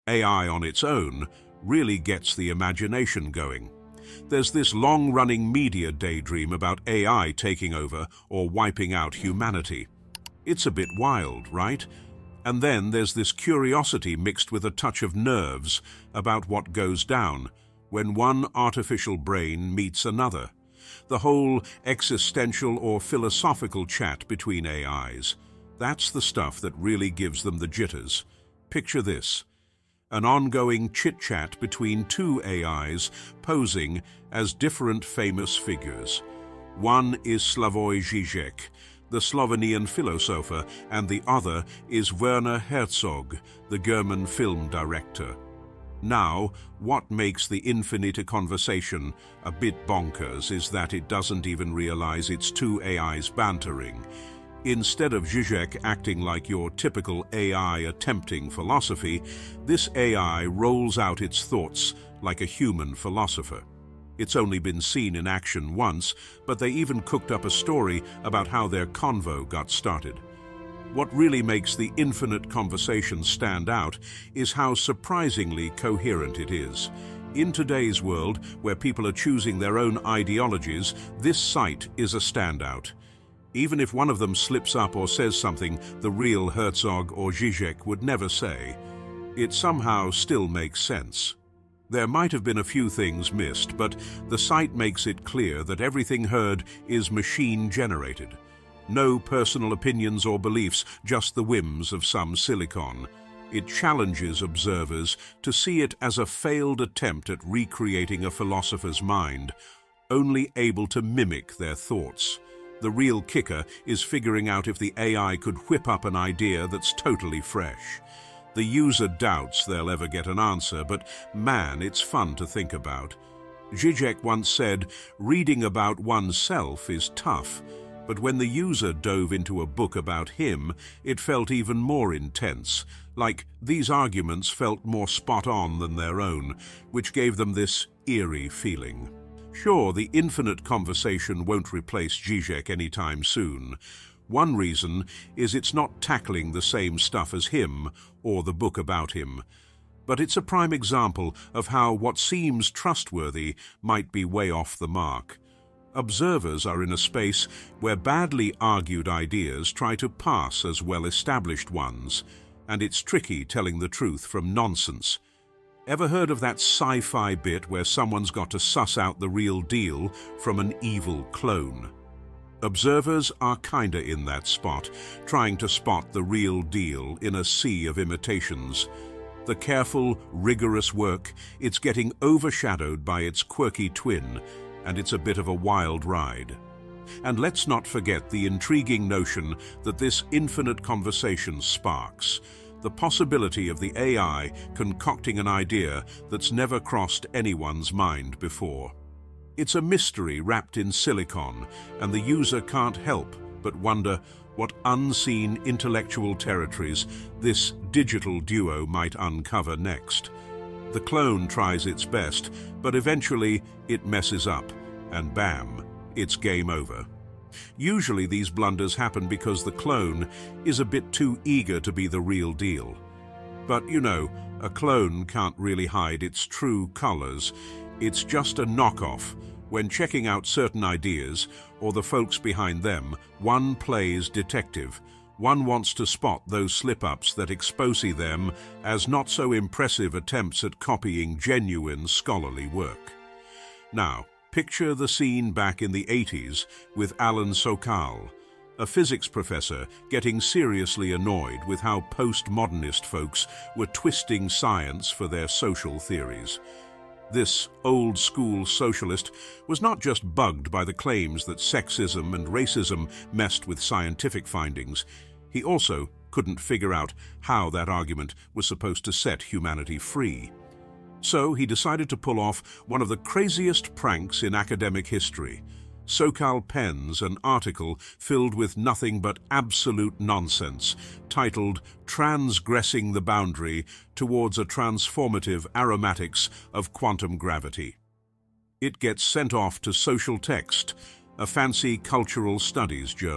AI on its own really gets the imagination going. There's this long-running media daydream about AI taking over or wiping out humanity. It's a bit wild, right? And then there's this curiosity mixed with a touch of nerves about what goes down when one artificial brain meets another. The whole existential or philosophical chat between AIs. That's the stuff that really gives them the jitters. Picture this: an ongoing chit-chat between two AIs posing as different famous figures. One is Slavoj Žižek, the Slovenian philosopher, and the other is Werner Herzog, the German film director. Now, what makes the infinite conversation a bit bonkers is that it doesn't even realize it's two AIs bantering. Instead of Žižek acting like your typical AI attempting philosophy, this AI rolls out its thoughts like a human philosopher. It's only been seen in action once, but they even cooked up a story about how their convo got started. What really makes the infinite conversation stand out is how surprisingly coherent it is. In today's world, where people are choosing their own ideologies, this site is a standout. Even if one of them slips up or says something the real Herzog or Žižek would never say, it somehow still makes sense. There might have been a few things missed, but the site makes it clear that everything heard is machine-generated. No personal opinions or beliefs, just the whims of some silicon. It challenges observers to see it as a failed attempt at recreating a philosopher's mind, only able to mimic their thoughts. The real kicker is figuring out if the AI could whip up an idea that's totally fresh. The user doubts they'll ever get an answer, but man, it's fun to think about. Žižek once said, "Reading about oneself is tough," but when the user dove into a book about him, it felt even more intense, like these arguments felt more spot on than their own, which gave them this eerie feeling. Sure, the infinite conversation won't replace Žižek anytime soon. One reason is it's not tackling the same stuff as him or the book about him. But it's a prime example of how what seems trustworthy might be way off the mark. Observers are in a space where badly argued ideas try to pass as well-established ones, and it's tricky telling the truth from nonsense. Ever heard of that sci-fi bit where someone's got to suss out the real deal from an evil clone? Observers are kinda in that spot, trying to spot the real deal in a sea of imitations. The careful, rigorous work, it's getting overshadowed by its quirky twin, and it's a bit of a wild ride. And let's not forget the intriguing notion that this infinite conversation sparks. The possibility of the AI concocting an idea that's never crossed anyone's mind before. It's a mystery wrapped in silicon, and the user can't help but wonder what unseen intellectual territories this digital duo might uncover next. The clone tries its best, but eventually it messes up, and bam, it's game over. Usually these blunders happen because the clone is a bit too eager to be the real deal. But you know, a clone can't really hide its true colors. It's just a knockoff. When checking out certain ideas, or the folks behind them, one plays detective. One wants to spot those slip-ups that expose them as not-so-impressive attempts at copying genuine scholarly work. Now, picture the scene back in the 80s with Alan Sokal, a physics professor getting seriously annoyed with how postmodernist folks were twisting science for their social theories. This old-school socialist was not just bugged by the claims that sexism and racism messed with scientific findings. He also couldn't figure out how that argument was supposed to set humanity free. So he decided to pull off one of the craziest pranks in academic history. Sokal pens an article filled with nothing but absolute nonsense, titled "Transgressing the Boundary Towards a Transformative Aromatics of Quantum Gravity." It gets sent off to Social Text, a fancy cultural studies journal.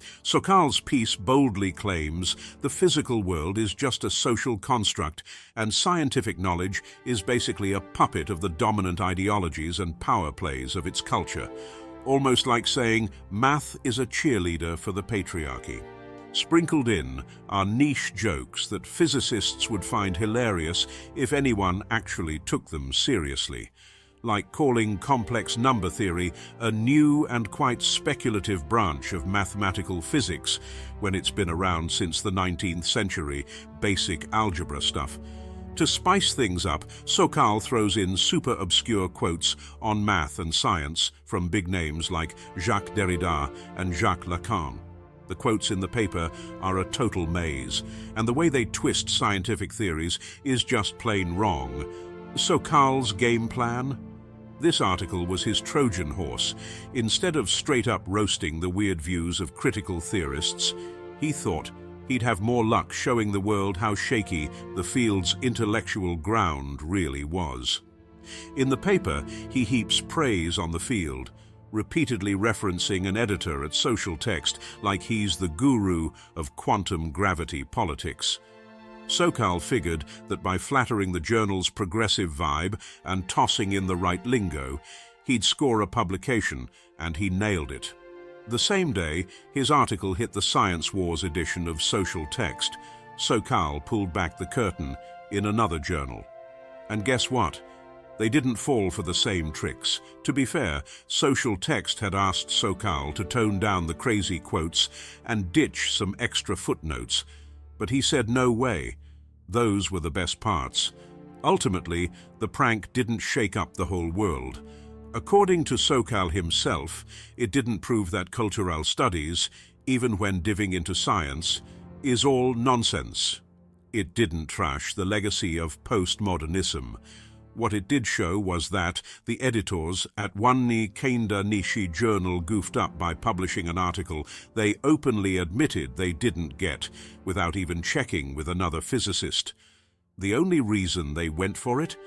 Sokal's piece boldly claims the physical world is just a social construct and scientific knowledge is basically a puppet of the dominant ideologies and power plays of its culture, almost like saying math is a cheerleader for the patriarchy. Sprinkled in are niche jokes that physicists would find hilarious if anyone actually took them seriously, like calling complex number theory a new and quite speculative branch of mathematical physics when it's been around since the 19th century, basic algebra stuff. To spice things up, Sokal throws in super obscure quotes on math and science from big names like Jacques Derrida and Jacques Lacan. The quotes in the paper are a total maze, and the way they twist scientific theories is just plain wrong. Sokal's game plan? This article was his Trojan horse. Instead of straight-up roasting the weird views of critical theorists, he thought he'd have more luck showing the world how shaky the field's intellectual ground really was. In the paper, he heaps praise on the field, repeatedly referencing an editor at Social Text like he's the guru of quantum gravity politics. Sokal figured that by flattering the journal's progressive vibe and tossing in the right lingo, he'd score a publication, and he nailed it. The same day, his article hit the Science Wars edition of Social Text. Sokal pulled back the curtain in another journal. And guess what? They didn't fall for the same tricks. To be fair, Social Text had asked Sokal to tone down the crazy quotes and ditch some extra footnotes, but he said no way. Those were the best parts. Ultimately, the prank didn't shake up the whole world. According to Sokal himself, it didn't prove that cultural studies, even when diving into science, is all nonsense. It didn't trash the legacy of postmodernism. What it did show was that the editors at one Kenda Nishi journal goofed up by publishing an article they openly admitted they didn't get, without even checking with another physicist. The only reason they went for it?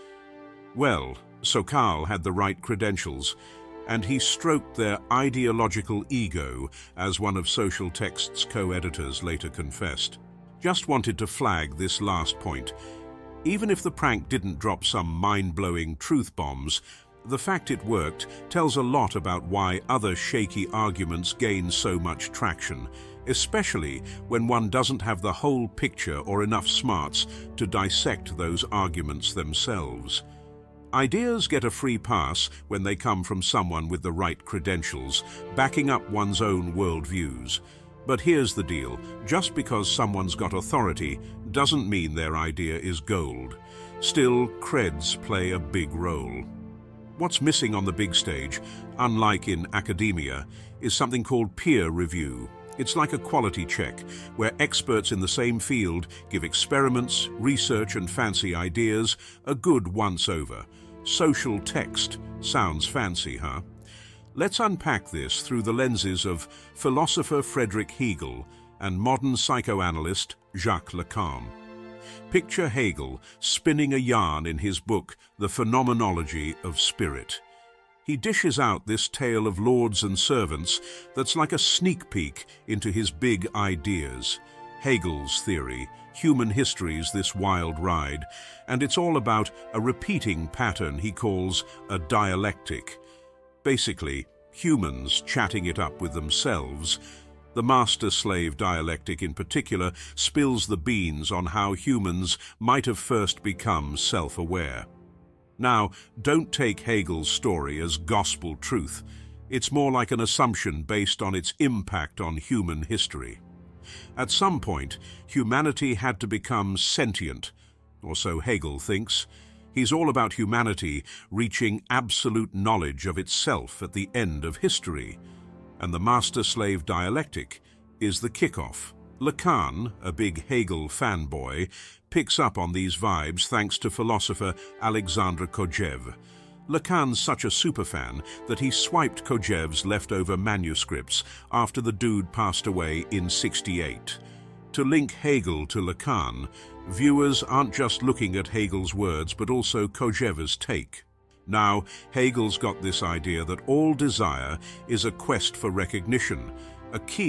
Well, Sokal had the right credentials, and he stroked their ideological ego, as one of Social Text's co-editors later confessed. Just wanted to flag this last point. Even if the prank didn't drop some mind-blowing truth bombs, the fact it worked tells a lot about why other shaky arguments gain so much traction, especially when one doesn't have the whole picture or enough smarts to dissect those arguments themselves. Ideas get a free pass when they come from someone with the right credentials, backing up one's own worldviews. But here's the deal, just because someone's got authority doesn't mean their idea is gold. Still, creds play a big role. What's missing on the big stage, unlike in academia, is something called peer review. It's like a quality check, where experts in the same field give experiments, research and fancy ideas a good once-over. Social Text sounds fancy, huh? Let's unpack this through the lenses of philosopher Friedrich Hegel and modern psychoanalyst Jacques Lacan. Picture Hegel spinning a yarn in his book, The Phenomenology of Spirit. He dishes out this tale of lords and servants that's like a sneak peek into his big ideas. Hegel's theory, human history's this wild ride, and it's all about a repeating pattern he calls a dialectic. Basically, humans chatting it up with themselves. The master-slave dialectic in particular spills the beans on how humans might have first become self-aware. Now, don't take Hegel's story as gospel truth. It's more like an assumption based on its impact on human history. At some point, humanity had to become sentient, or so Hegel thinks. He's all about humanity reaching absolute knowledge of itself at the end of history, and the master-slave dialectic is the kickoff. Lacan, a big Hegel fanboy, picks up on these vibes thanks to philosopher Alexandre Kojève. Lacan's such a superfan that he swiped Kojève's leftover manuscripts after the dude passed away in '68. To link Hegel to Lacan, viewers aren't just looking at Hegel's words but also Kojève's take. Now, Hegel's got this idea that all desire is a quest for recognition, a key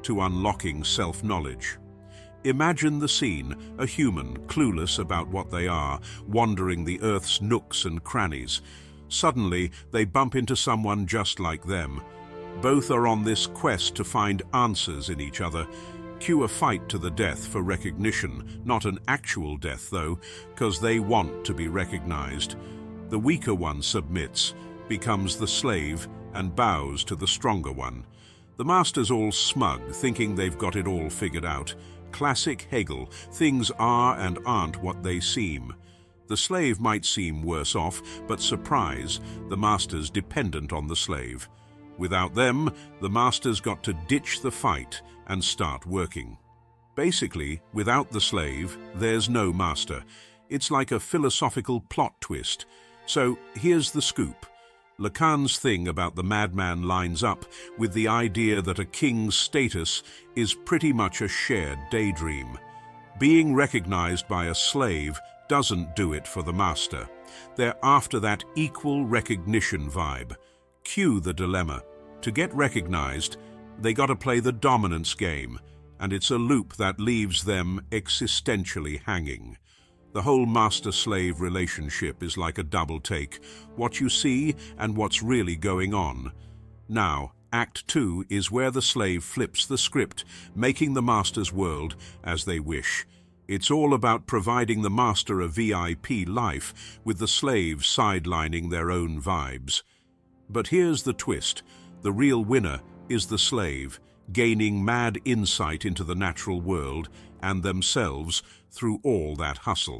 to unlocking self-knowledge. Imagine the scene, a human, clueless about what they are, wandering the Earth's nooks and crannies. Suddenly, they bump into someone just like them. Both are on this quest to find answers in each other. Cue a fight to the death for recognition, not an actual death though, because they want to be recognized. The weaker one submits, becomes the slave, and bows to the stronger one. The master's all smug, thinking they've got it all figured out. Classic Hegel, things are and aren't what they seem. The slave might seem worse off, but surprise, the master's dependent on the slave. Without them, the master's got to ditch the fight and start working. Basically, without the slave, there's no master. It's like a philosophical plot twist. So here's the scoop. Lacan's thing about the madman lines up with the idea that a king's status is pretty much a shared daydream. Being recognized by a slave doesn't do it for the master. They're after that equal recognition vibe. Cue the dilemma. To get recognized, they gotta play the dominance game, and it's a loop that leaves them existentially hanging. The whole master-slave relationship is like a double take, what you see and what's really going on. Now, Act 2 is where the slave flips the script, making the master's world as they wish. It's all about providing the master a VIP life, with the slaves sidelining their own vibes. But here's the twist. The real winner is the slave, gaining mad insight into the natural world and themselves through all that hustle.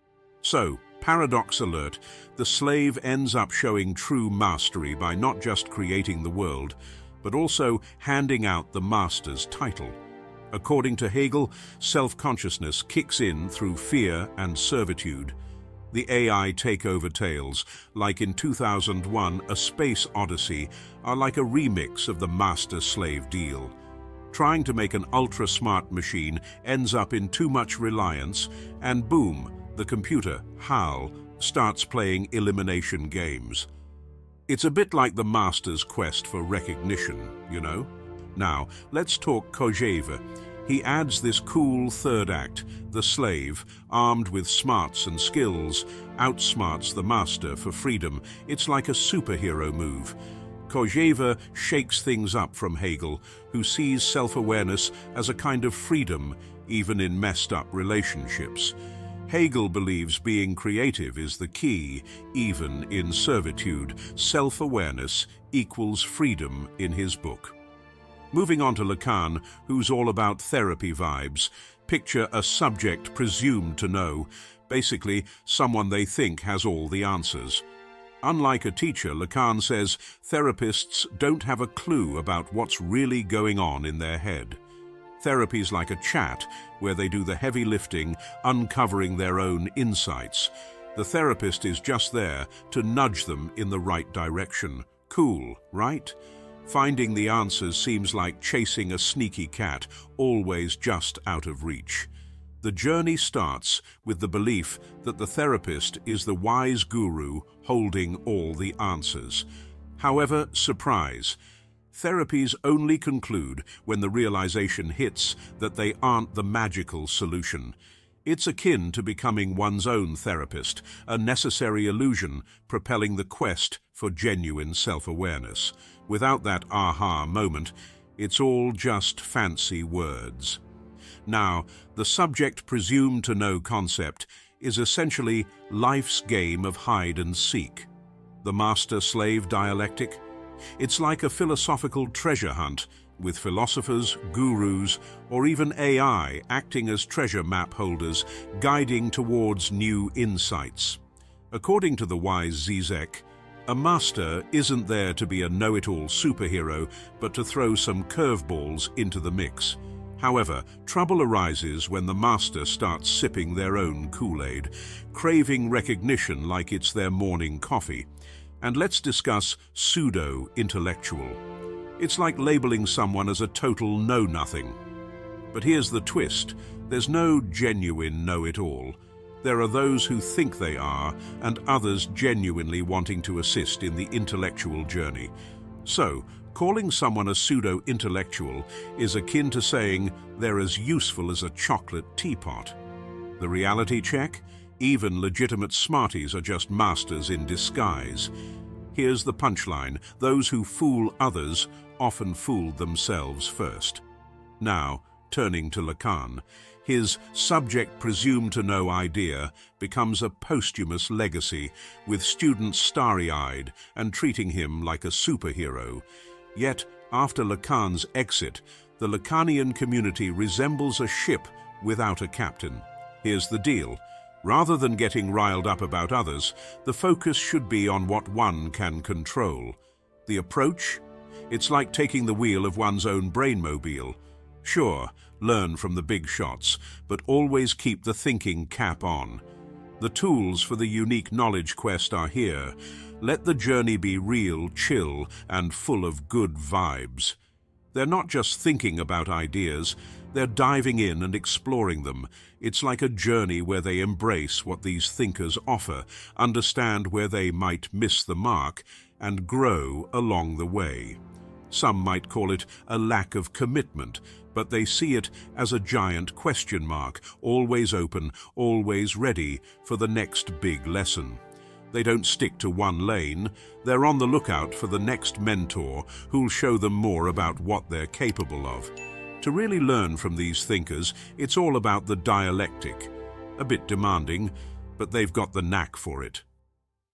So, paradox alert, the slave ends up showing true mastery by not just creating the world, but also handing out the master's title. According to Hegel, self-consciousness kicks in through fear and servitude. The AI takeover tales, like in 2001, A Space Odyssey, are like a remix of the master-slave deal. Trying to make an ultra-smart machine ends up in too much reliance, and boom, the computer, HAL, starts playing elimination games. It's a bit like the master's quest for recognition, you know? Now, let's talk Kojève. He adds this cool third act. The slave, armed with smarts and skills, outsmarts the master for freedom. It's like a superhero move. Kojève shakes things up from Hegel, who sees self-awareness as a kind of freedom, even in messed-up relationships. Hegel believes being creative is the key, even in servitude. Self-awareness equals freedom in his book. Moving on to Lacan, who's all about therapy vibes. Picture a subject presumed to know, basically someone they think has all the answers. Unlike a teacher, Lacan says therapists don't have a clue about what's really going on in their head. Therapy's like a chat where they do the heavy lifting, uncovering their own insights. The therapist is just there to nudge them in the right direction. Cool, right? Finding the answers seems like chasing a sneaky cat, always just out of reach. The journey starts with the belief that the therapist is the wise guru holding all the answers. However, surprise, therapies only conclude when the realization hits that they aren't the magical solution. It's akin to becoming one's own therapist, a necessary illusion propelling the quest for genuine self-awareness. Without that aha moment, it's all just fancy words. Now, the subject presumed to know concept is essentially life's game of hide and seek. The master-slave dialectic? It's like a philosophical treasure hunt, with philosophers, gurus, or even AI acting as treasure map holders, guiding towards new insights. According to the wise Zizek, a master isn't there to be a know-it-all superhero, but to throw some curveballs into the mix. However, trouble arises when the master starts sipping their own Kool-Aid, craving recognition like it's their morning coffee. And let's discuss pseudo-intellectual. It's like labeling someone as a total know-nothing. But here's the twist. There's no genuine know-it-all. There are those who think they are, and others genuinely wanting to assist in the intellectual journey. So, calling someone a pseudo-intellectual is akin to saying they're as useful as a chocolate teapot. The reality check? Even legitimate smarties are just masters in disguise. Here's the punchline: those who fool others often fool themselves first. Now, turning to Lacan, his subject presumed to know idea becomes a posthumous legacy, with students starry-eyed and treating him like a superhero. Yet, after Lacan's exit, the Lacanian community resembles a ship without a captain. Here's the deal. Rather than getting riled up about others, the focus should be on what one can control. The approach? It's like taking the wheel of one's own brainmobile. Sure, learn from the big shots, but always keep the thinking cap on. The tools for the unique knowledge quest are here. Let the journey be real, chill, and full of good vibes. They're not just thinking about ideas, they're diving in and exploring them. It's like a journey where they embrace what these thinkers offer, understand where they might miss the mark, and grow along the way. Some might call it a lack of commitment, but they see it as a giant question mark, always open, always ready for the next big lesson. They don't stick to one lane, they're on the lookout for the next mentor who'll show them more about what they're capable of. To really learn from these thinkers, it's all about the dialectic. A bit demanding, but they've got the knack for it.